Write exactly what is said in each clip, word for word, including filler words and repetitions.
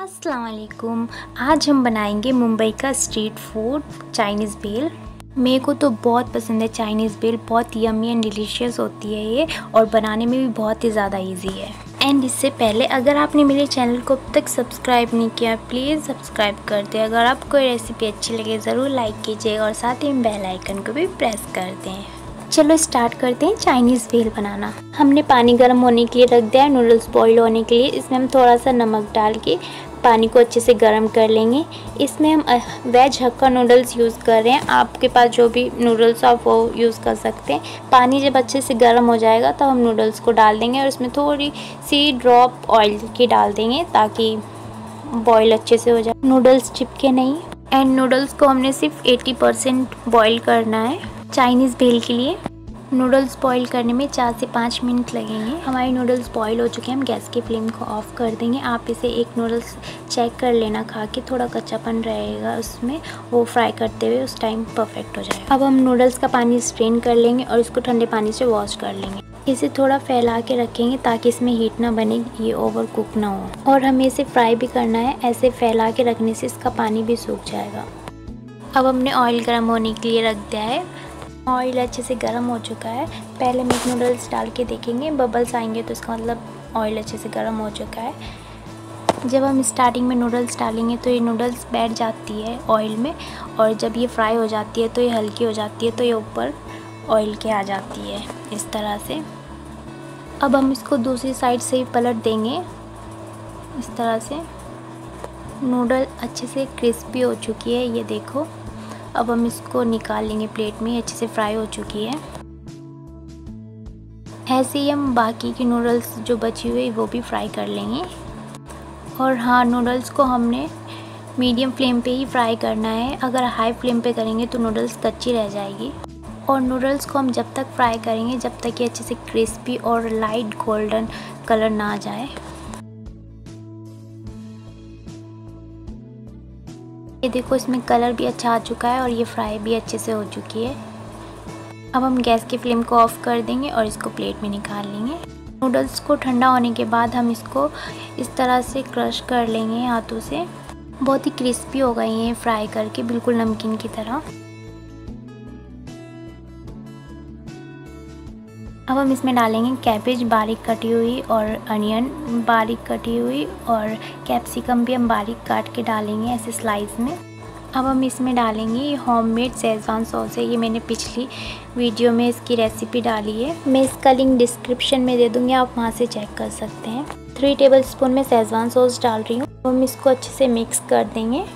अस्सलाम वालेकुम। आज हम बनाएंगे मुंबई का स्ट्रीट फूड चाइनीज़ भेल। मेरे को तो बहुत पसंद है चाइनीज़ भेल, बहुत यम्मी एंड डिलीशियस होती है ये और बनाने में भी बहुत ही ज़्यादा इजी है। एंड इससे पहले अगर आपने मेरे चैनल को अब तक सब्सक्राइब नहीं किया प्लीज़ सब्सक्राइब कर दें। अगर आपको रेसिपी अच्छी लगे ज़रूर लाइक कीजिएगा और साथ ही बेल आइकन को भी प्रेस कर दें। चलो स्टार्ट करते हैं चाइनीज़ भेल बनाना। हमने पानी गर्म होने के लिए रख दिया है, नूडल्स बॉईल होने के लिए। इसमें हम थोड़ा सा नमक डाल के पानी को अच्छे से गर्म कर लेंगे। इसमें हम वेज हक्का नूडल्स यूज़ कर रहे हैं, आपके पास जो भी नूडल्स आप वो यूज़ कर सकते हैं। पानी जब अच्छे से गर्म हो जाएगा तब हम नूडल्स को डाल देंगे और इसमें थोड़ी सी ड्रॉप ऑयल की डाल देंगे ताकि बॉईल अच्छे से हो जाए, नूडल्स चिपके नहीं। एंड नूडल्स को हमने सिर्फ अस्सी परसेंट बॉईल करना है चाइनीज़ भेल के लिए। नूडल्स बॉईल करने में चार से पाँच मिनट लगेंगे। हमारे नूडल्स बॉईल हो चुके हैं, हम गैस की फ्लेम को ऑफ़ कर देंगे। आप इसे एक नूडल्स चेक कर लेना खा के, थोड़ा कच्चापन रहेगा उसमें, वो फ्राई करते हुए उस टाइम परफेक्ट हो जाएगा। अब हम नूडल्स का पानी स्ट्रेन कर लेंगे और इसको ठंडे पानी से वॉश कर लेंगे। इसे थोड़ा फैला के रखेंगे ताकि इसमें हीट ना बने, ये ओवर कुक ना हो। और हमें इसे फ्राई भी करना है, ऐसे फैला के रखने से इसका पानी भी सूख जाएगा। अब हमने ऑयल गर्म होने के लिए रख दिया है। ऑयल अच्छे से गर्म हो चुका है। पहले हम एक नूडल्स डाल के देखेंगे, बबल्स आएंगे तो इसका मतलब ऑयल अच्छे से गर्म हो चुका है। जब हम स्टार्टिंग में नूडल्स डालेंगे तो ये नूडल्स बैठ जाती है ऑयल में, और जब ये फ्राई हो जाती है तो ये हल्की हो जाती है, तो ये ऊपर ऑयल के आ जाती है इस तरह से। अब हम इसको दूसरी साइड से ही पलट देंगे इस तरह से। नूडल अच्छे से क्रिस्पी हो चुकी है, ये देखो। अब हम इसको निकाल लेंगे प्लेट में, अच्छे से फ्राई हो चुकी है। ऐसे ही हम बाकी की नूडल्स जो बची हुई वो भी फ्राई कर लेंगे। और हाँ, नूडल्स को हमने मीडियम फ्लेम पे ही फ्राई करना है, अगर हाई फ्लेम पे करेंगे तो नूडल्स कच्ची रह जाएगी। और नूडल्स को हम जब तक फ्राई करेंगे जब तक ये अच्छे से क्रिस्पी और लाइट गोल्डन कलर ना आ जाए। ये देखो, इसमें कलर भी अच्छा आ चुका है और ये फ्राई भी अच्छे से हो चुकी है। अब हम गैस की फ्लेम को ऑफ़ कर देंगे और इसको प्लेट में निकाल लेंगे। नूडल्स को ठंडा होने के बाद हम इसको इस तरह से क्रश कर लेंगे हाथों से। बहुत ही क्रिस्पी हो गई हैं फ्राई करके, बिल्कुल नमकीन की तरह। अब हम इसमें डालेंगे कैबेज बारीक कटी हुई और अनियन बारीक कटी हुई, और कैप्सिकम भी हम बारीक काट के डालेंगे ऐसे स्लाइस में। अब हम इसमें डालेंगे ये होममेड शेज़वान सॉस है, ये मैंने पिछली वीडियो में इसकी रेसिपी डाली है, मैं इसका लिंक डिस्क्रिप्शन में दे दूँगी, आप वहाँ से चेक कर सकते हैं। थ्री टेबल स्पून में शेज़वान सॉस डाल रही हूँ। हम इसको अच्छे से मिक्स कर देंगे।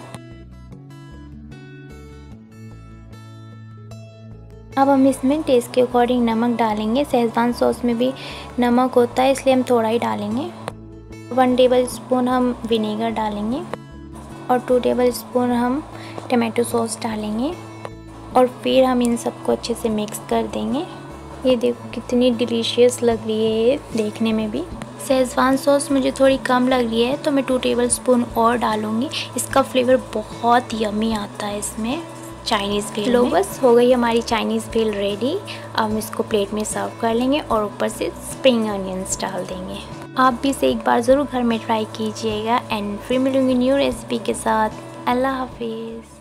अब हम इसमें टेस्ट के अकॉर्डिंग नमक डालेंगे। शेज़वान सॉस में भी नमक होता है इसलिए हम थोड़ा ही डालेंगे। वन टेबल स्पून हम विनेगर डालेंगे और टू टेबल स्पून हम टमाटो सॉस डालेंगे, और फिर हम इन सबको अच्छे से मिक्स कर देंगे। ये देखो कितनी डिलीशियस लग रही है ये देखने में भी। शेज़वान सॉस मुझे थोड़ी कम लग रही है तो मैं टू टेबल स्पून और डालूँगी, इसका फ्लेवर बहुत यम्मी आता है इसमें चाइनीज़ भेल। लो, बस हो गई हमारी चाइनीज़ भेल रेडी। अब हम इसको प्लेट में सर्व कर लेंगे और ऊपर से स्प्रिंग अनियंस डाल देंगे। आप भी इसे एक बार ज़रूर घर में ट्राई कीजिएगा। एंड फिर मिलूँगी न्यू रेसिपी के साथ। अल्लाह हाफिज़।